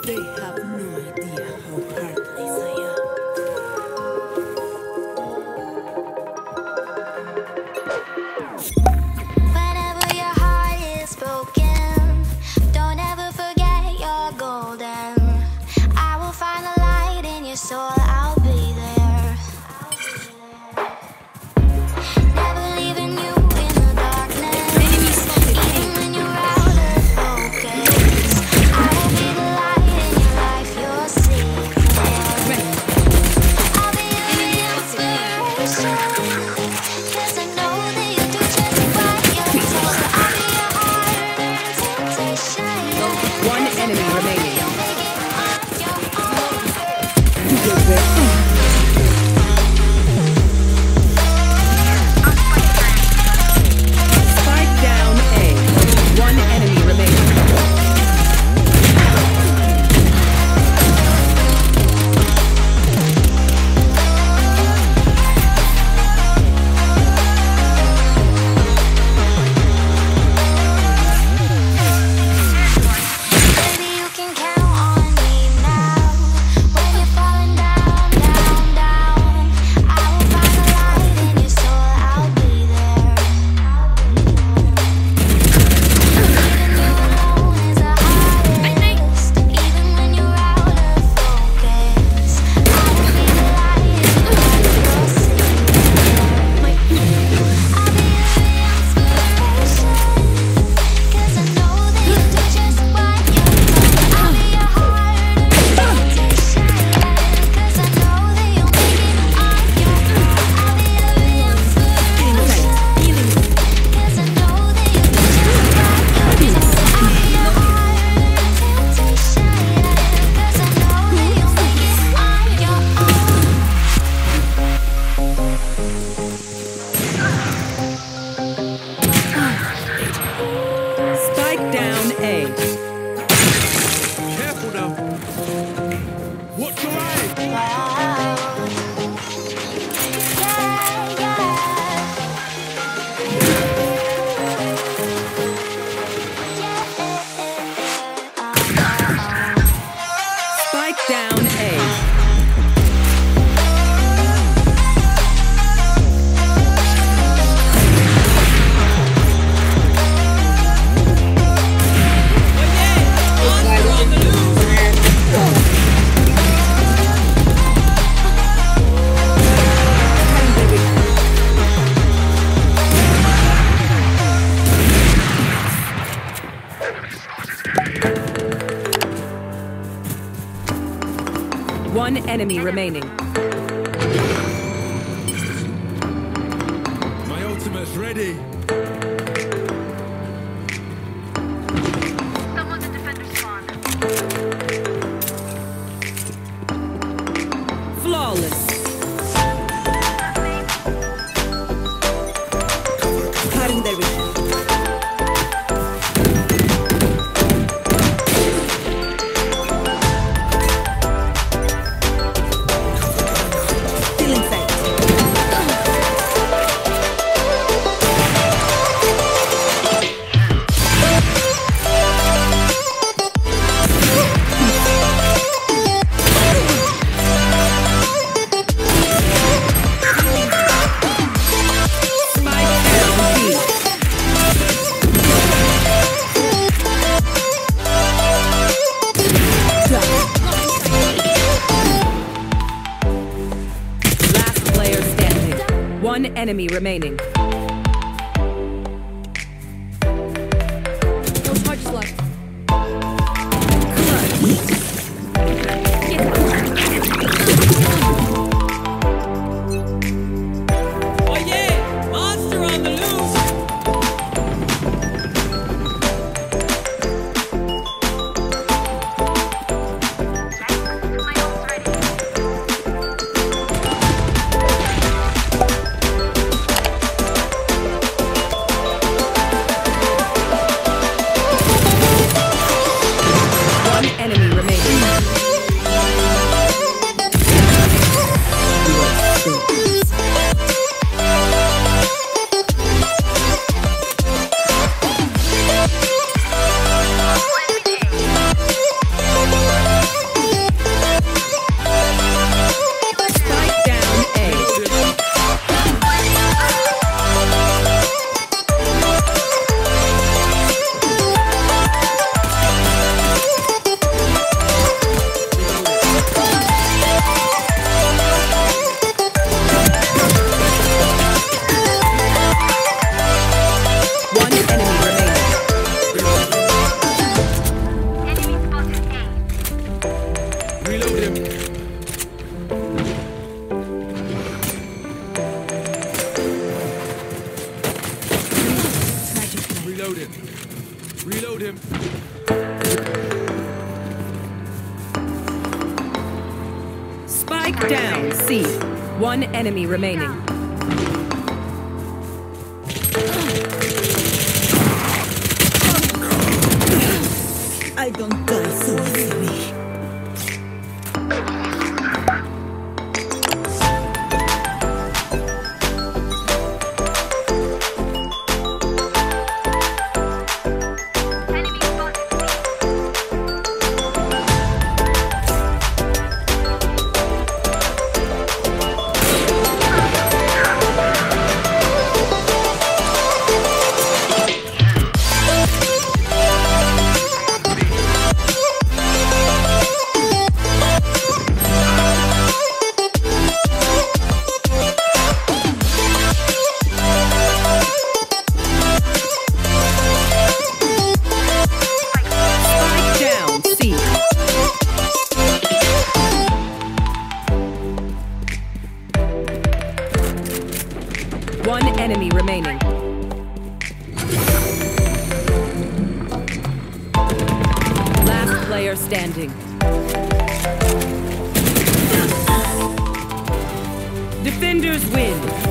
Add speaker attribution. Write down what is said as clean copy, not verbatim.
Speaker 1: They have no idea how heartless I am.
Speaker 2: Whenever your heart is broken, don't ever forget you're golden. I will find the light in your soul, I'll be there. Never leaving you in the darkness, even when you're out of focus. I will be the light in your life, your secret. I'll be your inspiration, 'cause I know that you do just what you're told. I'll be your heart and temptation.
Speaker 3: One enemy remaining.
Speaker 2: You'll make it on your own.
Speaker 3: Spike down A. One enemy remaining.
Speaker 2: Baby, you can count on me now. When you're falling down, down, down, I will find the light in your soul, I'll be there. Leaving you alone is the hardest, even when you're out of focus. I will be the light in your life, your secret. I'll be your inspiration, 'cause I know that you do just what you're told. I'll be your heart and temptation, 'cause I know that you'll make it on your own. I'll be your inspiration, 'cause I know that you do just what you're told. I'll be your heart and temptation, 'cause I know that you'll make it on your own.
Speaker 3: Spike down A.
Speaker 4: Careful now. What's your aim?
Speaker 3: Spike down A. One enemy remaining.
Speaker 4: My ultimate's ready.
Speaker 5: Someone's a defender spawn.
Speaker 3: Flawless. Cutting their vision. Still inside. Spike down B. Last player standing. One enemy remaining.
Speaker 1: No charges left.
Speaker 6: Oh yeah! Monster on the loose!
Speaker 5: My ult's ready.
Speaker 4: Reload him.
Speaker 3: Spike down, C. One enemy remaining.
Speaker 1: I don't die so easily.
Speaker 5: Enemy spotted.
Speaker 3: Spike down, C. One enemy remaining. Last player standing. Defenders win.